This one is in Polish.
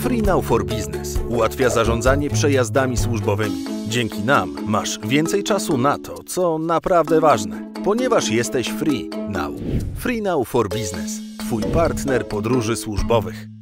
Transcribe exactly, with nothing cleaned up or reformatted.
FreeNow for Business ułatwia zarządzanie przejazdami służbowymi. Dzięki nam masz więcej czasu na to, co naprawdę ważne, ponieważ jesteś FreeNow. FreeNow for Business, twój partner podróży służbowych.